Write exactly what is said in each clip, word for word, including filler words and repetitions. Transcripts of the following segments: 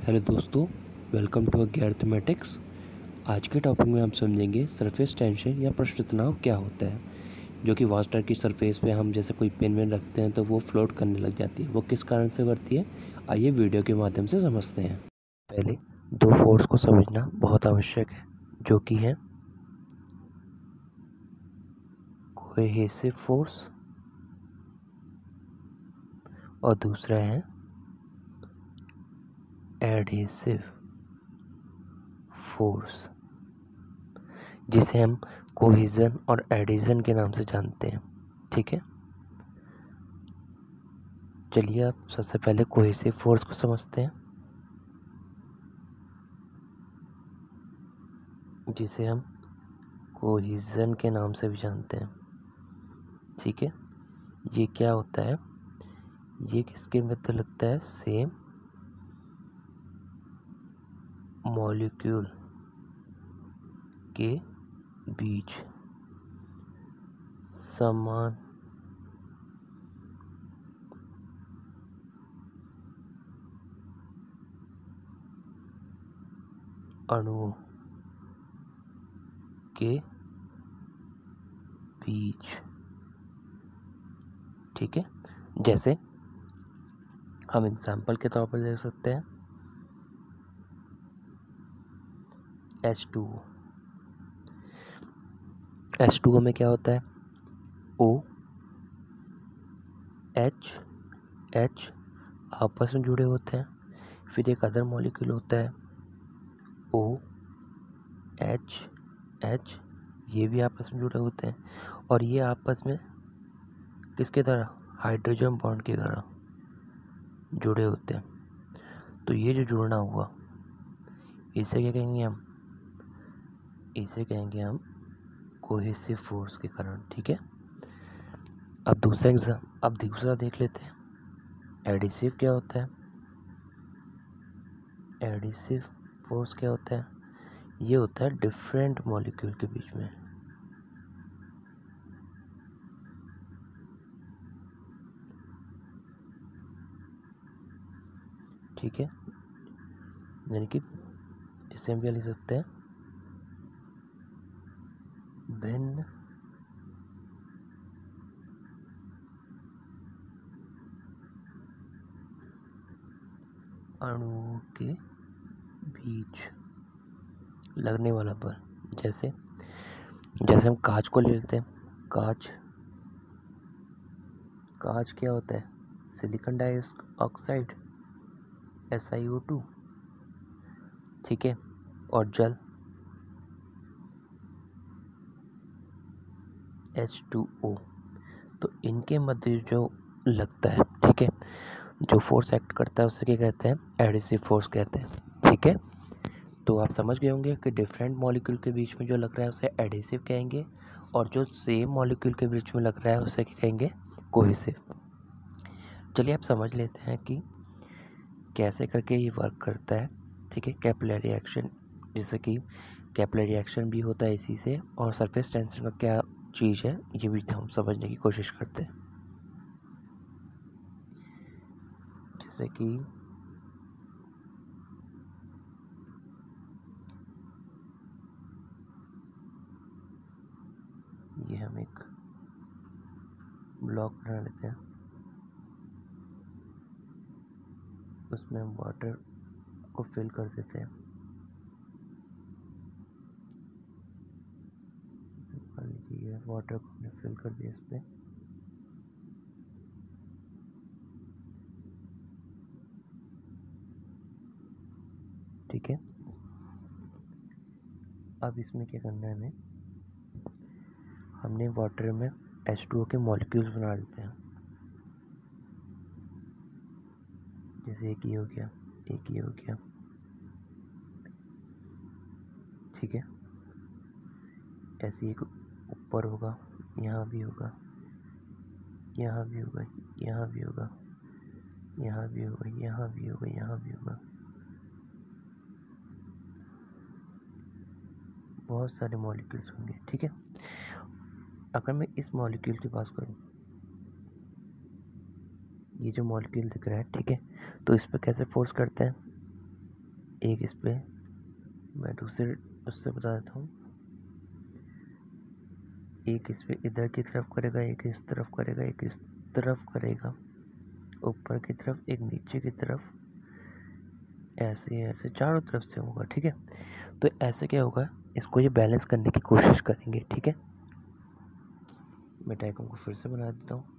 Hello दोस्तों, welcome to अज्ञार्थमेटिक्स। आज के टॉपिक में हम समझेंगे सरफेस टेंशन या पृष्ठ तनाव क्या होता है, जो कि वाटर की सरफेस पे हम जैसे कोई पेन वेन रखते हैं तो वो फ्लोट करने लग जाती है। वो किस कारण से करती है, आइए वीडियो के माध्यम से समझते हैं। पहले दो फोर्स को समझना बहुत आवश्यक है, जो कि है कोहेसिव फोर्स और दूसरा है एडहेसिव फोर्स, जिसे हम कोहेजन और एडिशन के नाम से जानते हैं। ठीक है, चलिए आप सबसे पहले कोहेसिव फोर्स को समझते हैं, जिसे हम कोहेजन के नाम से भी जानते हैं। ठीक है, ये क्या होता है, ये किसके मध्य लगता है, सेम मॉलिक्यूल के बीच समान अणुओं के बीच। ठीक है, जैसे हम एग्जाम्पल के तौर पर देख सकते हैं H two O. H two O में क्या होता है, O H H आपस में जुड़े होते हैं, फिर एक अदर मॉलिक्यूल होता है O H H, ये भी आपस में जुड़े होते हैं, और ये आपस में किसके तरह, हाइड्रोजन बॉन्ड की तरह जुड़े होते हैं। तो ये जो जुड़ना हुआ, इसे क्या कहेंगे हम, इसे कहेंगे हम कोहेसिव फोर्स के कारण। ठीक है, अब दूसरा एग्जाम अब दूसरा देख लेते हैं, एडिसिव क्या होता है। एडिसिव फोर्स क्या होता है, ये होता है डिफरेंट मॉलिक्यूल के बीच में। ठीक है, यानी कि इसे हम क्या लिख सकते हैं, भिन्न अणुओं के बीच लगने वाला बल। जैसे जैसे हम कांच को ले लेते हैं, कांच कांच क्या होता है, silicon dioxide S I O two. ठीक है, और जल एच टू ओ। तो इनके मध्य जो लगता है, ठीक है, जो फोर्स एक्ट करता है उसे क्या कहते हैं, एडिसिव फोर्स कहते हैं। ठीक है, तो आप समझ गए होंगे कि डिफरेंट मॉलिक्यूल के बीच में जो लग रहा है उसे एडिसिव कहेंगे, और जो सेम मॉलिक्यूल के बीच में लग रहा है उसे क्या कहेंगे, कोहेसिव। चलिए आप समझ लेते हैं कि कैसे करके ये वर्क करता है। ठीक है, कैपिलरी एक्शन, जैसे कि कैपिलरी एक्शन भी होता है इसी से, और सरफेस टेंशन का क्या चीज़ है ये भी हम समझने की कोशिश करते हैं। जैसे कि ये हम एक ब्लॉक बना लेते हैं, उसमें हम वाटर को फिल कर देते हैं। मान लीजिए वाटर को हमने फिल कर दिया इस पर, ठीक है। अब इसमें क्या करना है हमें, हमने वाटर में एच टू ओ के मॉलिक्यूल्स बना लेते हैं। जैसे एक ये हो गया, एक ये हो गया। ठीक है, ऐसे एक ऊपर होगा, यहाँ भी होगा, यहाँ भी होगा, यहाँ भी होगा, यहाँ भी होगा, यहाँ भी होगा, यहाँ भी होगा। बहुत सारे मॉलिक्यूल्स होंगे। ठीक है, अगर मैं इस मॉलिक्यूल की बात करूँ, ये जो मॉलिक्यूल दिख रहा है, ठीक है, तो इस पर कैसे फोर्स करते हैं, एक इस पे, मैं दूसरे उससे बता देता हूँ, एक इस पे इधर की तरफ करेगा, एक इस तरफ करेगा, एक इस तरफ करेगा, ऊपर की तरफ, एक नीचे की तरफ, ऐसे ऐसे चारों तरफ से होगा। ठीक है, तो ऐसे क्या होगा, इसको ये बैलेंस करने की कोशिश करेंगे। ठीक है, मैं डायग्राम को फिर से बना देता हूँ।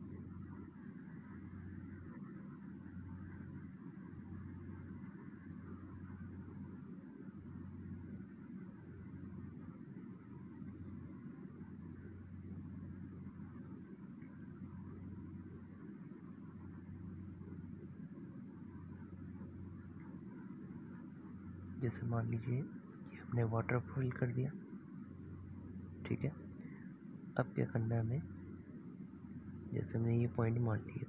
जैसे मान लीजिए ये हमने वाटर फिल कर दिया। ठीक है, अब क्या करना है हमें, जैसे हमने ये पॉइंट मान लिया,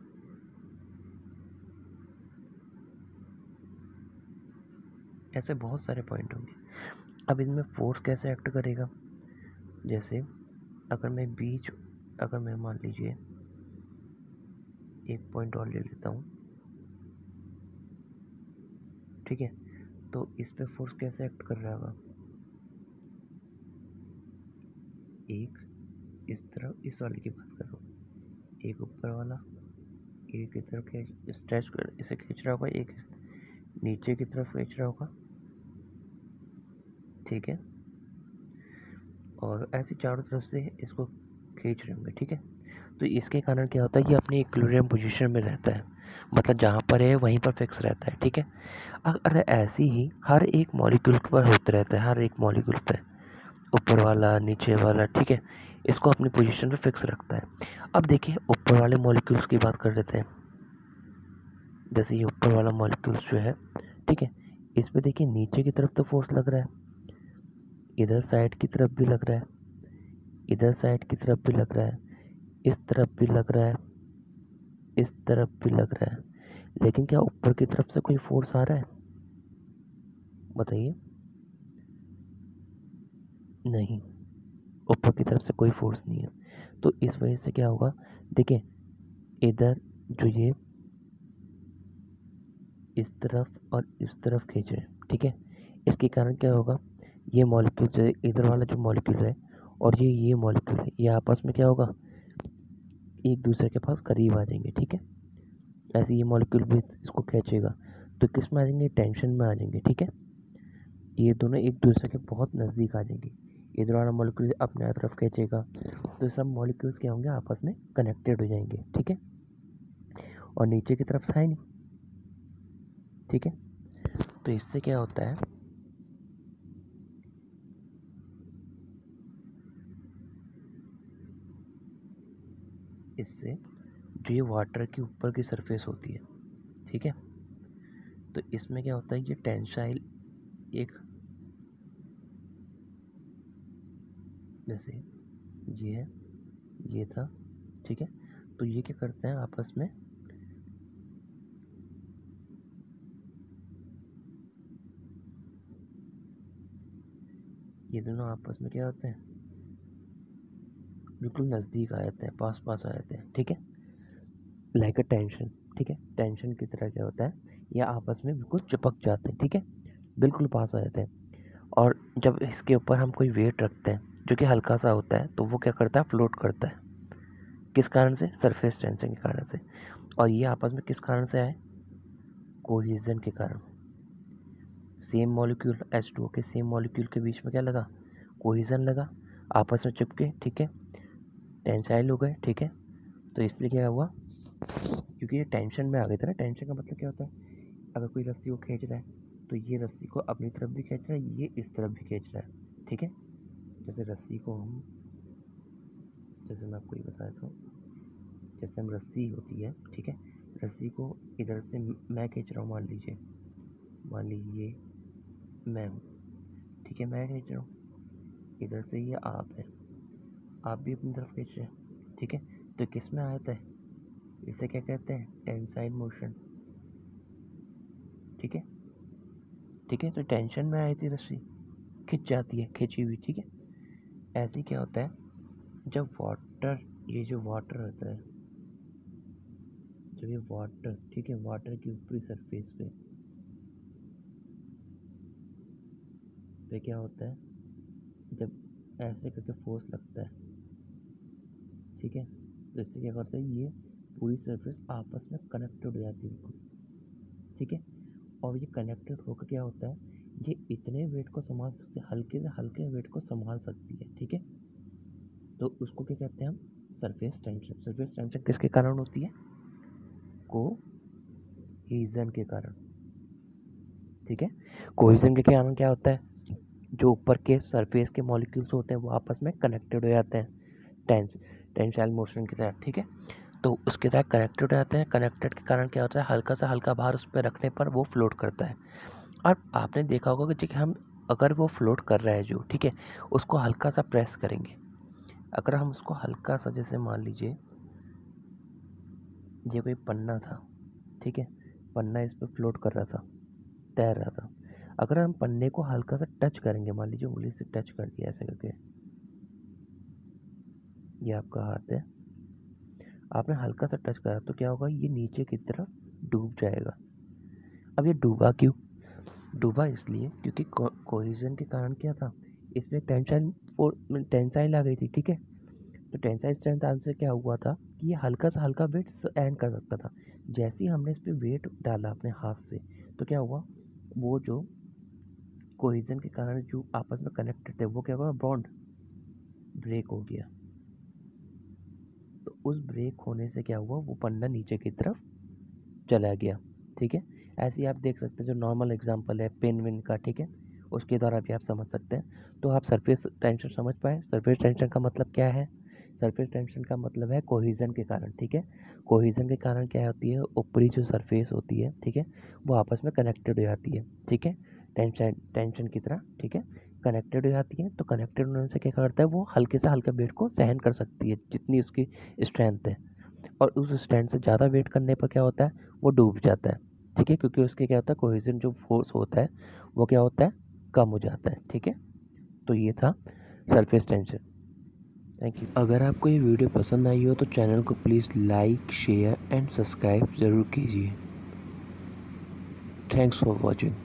ऐसे बहुत सारे पॉइंट होंगे। अब इनमें फोर्स कैसे एक्ट करेगा, जैसे अगर मैं बीच, अगर मैं मान लीजिए एक पॉइंट और ले लेता हूँ। ठीक है, तो इस पे फोर्स कैसे एक्ट कर रहा होगा, एक इस तरफ, इस वाले की बात कर रहा हूँ, एक ऊपर वाला एक की तरफ खींच स्ट्रेच कर इसे खींच रहा होगा, एक इस नीचे की तरफ खींच रहा होगा। ठीक है, और ऐसे चारों तरफ से इसको खींच रहे होंगे। ठीक है, तो इसके कारण क्या होता है, ये अपनी इक्विलिब्रियम पोजीशन में रहता है, मतलब जहाँ पर है वहीं पर फिक्स रहता है। ठीक है, अगर ऐसे ही हर एक मॉलिक्यूल पर होते रहता है, हर एक मॉलिक्यूल पे ऊपर वाला नीचे वाला, ठीक है, इसको अपनी पोजीशन पे फिक्स रखता है। अब देखिए ऊपर वाले मॉलिक्यूल्स की बात कर लेते हैं। जैसे ये ऊपर वाला मॉलिक्यूल्स जो है, ठीक है, इस पे देखिए नीचे की तरफ तो फोर्स लग रहा है, इधर साइड की तरफ भी लग रहा है, इधर साइड की तरफ भी लग रहा है, इस तरफ भी लग रहा है, इस तरफ भी लग रहा है, लेकिन क्या ऊपर की तरफ से कोई फोर्स आ रहा है, बताइए? नहीं, ऊपर की तरफ से कोई फोर्स नहीं है। तो इस वजह से क्या होगा, देखिए इधर जो ये इस तरफ और इस तरफ खींच रहे हैं। ठीक है, इसके कारण क्या होगा, ये मॉलिक्यूल जो इधर वाला जो मॉलिक्यूल है और ये ये मॉलिक्यूल है, ये आपस में क्या होगा, एक दूसरे के पास करीब आ जाएंगे। ठीक है, ऐसे ये मॉलिक्यूल भी इसको खींचेगा, तो किस में आ जाएंगे, टेंशन में आ जाएंगे। ठीक है, ये दोनों एक दूसरे के बहुत नज़दीक आ जाएंगे, इधर वाला मॉलिक्यूल अपने तरफ खींचेगा, तो सब मॉलिक्यूल्स क्या होंगे, आपस में कनेक्टेड हो जाएंगे। ठीक है, और नीचे की तरफ है नहीं। ठीक है, तो इससे क्या होता है, इससे जो ये वाटर के ऊपर की सरफेस होती है, ठीक है, तो इसमें क्या होता है, ये टेंसाइल एक, जैसे ये है, ये था। ठीक है, तो ये क्या करते हैं आपस में, ये दोनों आपस में क्या होते हैं, बिल्कुल नज़दीक आ जाते हैं, पास पास आ जाते हैं। ठीक है, लाइक अ टेंशन। ठीक है, टेंशन की तरह क्या होता है, ये आपस में बिल्कुल चिपक जाते हैं। ठीक है, बिल्कुल पास आ जाते हैं। और जब इसके ऊपर हम कोई वेट रखते हैं जो कि हल्का सा होता है, तो वो क्या करता है, फ्लोट करता है। किस कारण से, सरफेस टेंशन के कारण से। और ये आपस में किस कारण से आए, कोहेजन के कारण। Same molecule H two O के सेम मॉलिक्यूल के बीच में क्या लगा, कोहेजन लगा, आपस में चिपके। ठीक है, टेंसाइल हो गए। ठीक है, तो इसलिए क्या हुआ, क्योंकि ये टेंशन में आ गए थे ना। टेंशन का मतलब क्या होता है, अगर कोई रस्सी को खींच रहा है तो ये रस्सी को अपनी तरफ भी खींच रहा है, ये इस तरफ भी खींच रहा है। ठीक है, जैसे रस्सी को हम, जैसे मैं आपको ये बता देता हूँ, जैसे हम रस्सी होती है, ठीक है, रस्सी को इधर से मैं खींच रहा हूँ, मान लीजिए, मान लीजिए मैं हूँ, ठीक है, मैं खींच रहा हूँ, इधर से ये आप है, आप भी अपनी तरफ खींच रहे हैं। ठीक है, तो किस में आता है, इसे क्या कहते हैं, टेंसाइल मोशन। ठीक है, ठीक है, तो टेंशन में आई थी रस्सी, खिंच जाती है, खिंची हुई। ठीक है, ऐसे क्या होता है, जब वाटर, ये जो वाटर होता है, जब ये वाटर, ठीक है, वाटर की ऊपरी सरफेस पे, पे क्या होता है, जब ऐसे करके फोर्स लगता है, ठीक है, तो इससे क्या करता है, ये पूरी सरफेस आपस में कनेक्टेड हो जाती है बिल्कुल, ठीक है। और ये कनेक्टेड होकर क्या होता है, ये इतने वेट को संभाल सकते हैं, हल्के से हल्के वेट को संभाल सकती है, ठीक है। तो उसको क्या कहते हैं हम, सरफेस टेंशन। सरफेस टेंशन किसके कारण होती है, कोहेजन के कारण, ठीक है। कोहेजन के कारण क्या होता है, जो ऊपर के सरफेस के मॉलिक्यूल्स होते हैं वो आपस में कनेक्टेड हो जाते हैं, टेंस टेंसाइल मोशन की तरह, ठीक है। तो उसके तरह कनेक्टेड हो जाते हैं। कनेक्टेड के कारण क्या होता है, हल्का सा हल्का भार उस पर रखने पर वो फ्लोट करता है। और आपने देखा होगा कि ठीक है, हम अगर वो फ्लोट कर रहा है जो, ठीक है, उसको हल्का सा प्रेस करेंगे, अगर हम उसको हल्का सा, जैसे मान लीजिए ये कोई पन्ना था, ठीक है, पन्ना इस पर फ्लोट कर रहा था, तैर रहा था, अगर हम पन्ने को हल्का सा टच करेंगे, मान लीजिए उंगली से टच कर दिया ऐसे करके, ये आपका हाथ है, आपने हल्का सा टच करा, तो क्या होगा, ये नीचे की तरफ डूब जाएगा। अब ये डूबा क्यों, डूबा इसलिए क्योंकि कोहेजन के कारण क्या था, इसमें टेंशन टेंसाइल आ गई थी, ठीक है। तो टेंसाइल स्ट्रेंथ आंसर क्या हुआ था कि ये हल्का सा हल्का वेट सहन कर सकता था। जैसे ही हमने इस पर वेट डाला अपने हाथ से, तो क्या हुआ, वो जो कोहेजन के कारण जो आपस में कनेक्टेड थे वो क्या हुआ, बॉन्ड ब्रेक हो गया। तो उस ब्रेक होने से क्या हुआ, वो पन्ना नीचे की तरफ चला गया, ठीक है। ऐसे ही आप देख सकते हैं, जो नॉर्मल एग्जांपल है पेन विन का, ठीक है, उसके द्वारा भी आप समझ सकते हैं। तो आप सरफेस टेंशन समझ पाए। सरफेस टेंशन का मतलब क्या है, सरफेस टेंशन का मतलब है कोहेजन के कारण, ठीक है। कोहेजन के कारण क्या होती है, ऊपरी जो सरफेस होती है, ठीक है, वो आपस में कनेक्टेड हो जाती है, ठीक है, टेंशन टेंशन की तरह, ठीक है, कनेक्टेड हो जाती है। तो कनेक्टेड होने से क्या करता है, वो हल्के से हल्के वेट को सहन कर सकती है जितनी उसकी स्ट्रेंथ है। और उस स्ट्रेंथ से ज़्यादा वेट करने पर क्या होता है, वो डूब जाता है, ठीक है, क्योंकि उसके क्या होता है, कोहेजन जो फोर्स होता है वो क्या होता है, कम हो जाता है, ठीक है। तो ये था सरफेस टेंशन। Thank you. अगर आपको ये वीडियो पसंद आई हो तो चैनल को please like, share and subscribe ज़रूर कीजिए। Thanks for watching.